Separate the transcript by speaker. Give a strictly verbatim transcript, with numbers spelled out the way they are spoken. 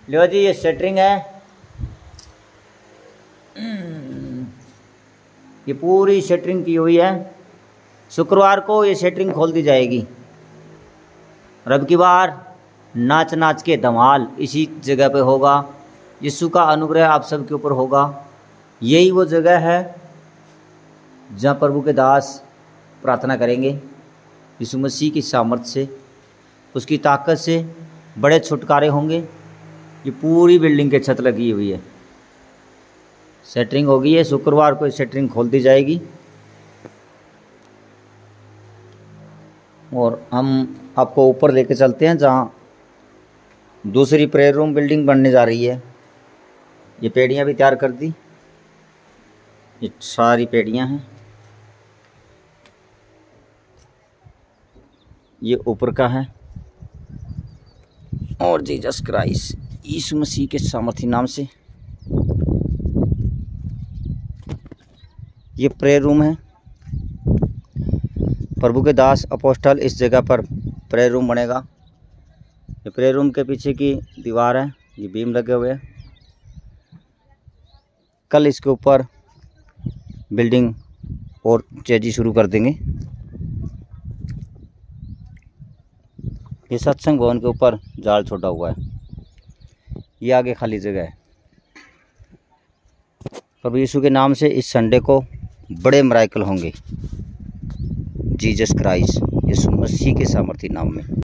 Speaker 1: लो जी, ये शटरिंग है, ये पूरी शटरिंग की हुई है। शुक्रवार को ये शटरिंग खोल दी जाएगी। रब की बार नाच नाच के धमाल इसी जगह पे होगा। यीशु का अनुग्रह आप सबके ऊपर होगा। यही वो जगह है जहाँ प्रभु के दास प्रार्थना करेंगे। यीशु मसीह की सामर्थ से, उसकी ताकत से बड़े छुटकारे होंगे। ये पूरी बिल्डिंग के छत लगी हुई है, सेटरिंग हो गई है। शुक्रवार को सेटरिंग खोल दी जाएगी और हम आपको ऊपर लेके चलते हैं जहाँ दूसरी प्रेयर रूम बिल्डिंग बनने जा रही है। ये पेड़ियाँ भी तैयार कर दी, ये सारी पेड़ियाँ हैं। ये ऊपर का है और जीसस क्राइस्ट यीशु मसीह के सामर्थी नाम से ये प्रेयर रूम है। प्रभु के दास अपोस्टल इस जगह पर प्रेयर रूम बनेगा। ये प्रेयर रूम के पीछे की दीवार है, ये बीम लगे हुए हैं। कल इसके ऊपर बिल्डिंग और तेजी शुरू कर देंगे। ये सत्संग भवन के ऊपर जाल छोड़ा हुआ है, ये आगे खाली जगह है। प्रभु यीशु के नाम से इस संडे को बड़े मिरेकल होंगे। जीसस क्राइस्ट यीशु मसीह के सामर्थी नाम में।